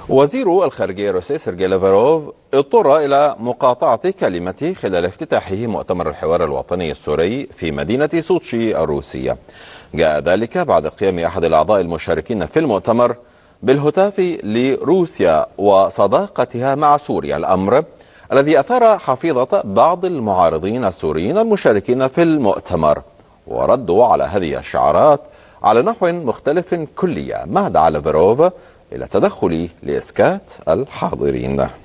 وزير الخارجية الروسي سيرجي لافروف اضطر إلى مقاطعة كلمته خلال افتتاحه مؤتمر الحوار الوطني السوري في مدينة سوتشي الروسية. جاء ذلك بعد قيام أحد الأعضاء المشاركين في المؤتمر بالهتاف لروسيا وصداقتها مع سوريا، الأمر الذي أثار حفيظة بعض المعارضين السوريين المشاركين في المؤتمر، وردوا على هذه الشعارات على نحو مختلف كليا، ما دعا لافروف إلى التدخل لإسكات الحاضرين.